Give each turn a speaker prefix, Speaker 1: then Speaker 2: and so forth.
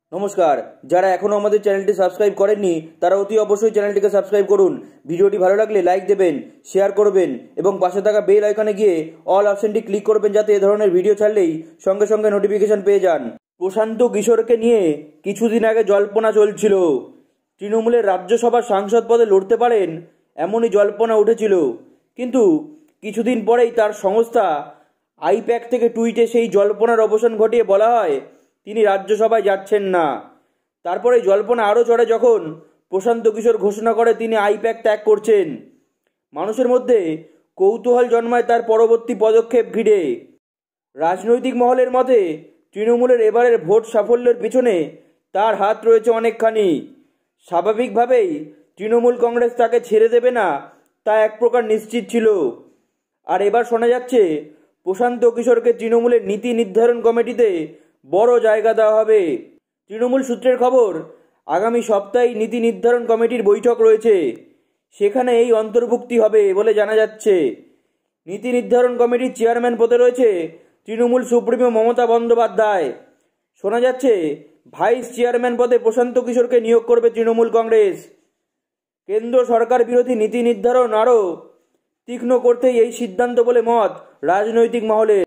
Speaker 1: নমস্কার। যারা এখনো আমাদের চ্যানেলটি সাবস্ক্রাইব করেননি তারা অতি অবশ্যই চ্যানেলটিকে সাবস্ক্রাইব করুন। ভিডিওটি ভালো লাগলে লাইক দেবেন, শেয়ার করবেন এবং পাশে থাকা বেল আইকনে গিয়ে অল অপশনটি ক্লিক করবেন যাতে এ ধরনের ভিডিও ছাড়লেই সঙ্গে সঙ্গে নোটিফিকেশন পেয়ে যান। প্রশান্ত কিশোরকে নিয়ে কিছুদিন আগে জল্পনা চলছিল। তৃণমূলের রাজ্যসভার সাংসদ পদে লড়তে পারেন এমনই জল্পনা উঠেছিল, কিন্তু কিছুদিন পরেই তার সংস্থা আইপ্যাক থেকে টুইটে সেই জল্পনার অবসান ঘটিয়ে বলা হয় তিনি রাজ্যসভায় যাচ্ছেন না। তারপরে জল্পনা আরও চড়ে যখন প্রশান্ত কিশোর ঘোষণা করে তিনি আইপ্যাক ত্যাগ করছেন। মানুষের মধ্যে কৌতূহল জন্মায় তার পরবর্তী পদক্ষেপ ঘিরে। রাজনৈতিক মহলের মতে তৃণমূলের এবারের ভোট সাফল্যের পিছনে তার হাত রয়েছে অনেকখানি। স্বাভাবিকভাবেই তৃণমূল কংগ্রেস তাকে ছেড়ে দেবে না তা এক প্রকার নিশ্চিত ছিল। আর এবার শোনা যাচ্ছে প্রশান্ত কিশোরকে তৃণমূলের নীতি নির্ধারণ কমিটিতে বড় জায়গা দেওয়া হবে। তৃণমূল সূত্রের খবর, আগামী সপ্তাহেই নীতি নির্ধারণ কমিটির বৈঠক রয়েছে, সেখানে এই অন্তর্ভুক্তি হবে বলে জানা যাচ্ছে। নীতি নির্ধারণ কমিটির চেয়ারম্যান পদে রয়েছে তৃণমূল সুপ্রিমো মমতা বন্দ্যোপাধ্যায়। শোনা যাচ্ছে ভাইস চেয়ারম্যান পদে প্রশান্ত কিশোরকে নিয়োগ করবে তৃণমূল কংগ্রেস। কেন্দ্র সরকার বিরোধী নীতি নির্ধারণ আরও তীক্ষ্ণ করতেই এই সিদ্ধান্ত বলে মত রাজনৈতিক মহলে।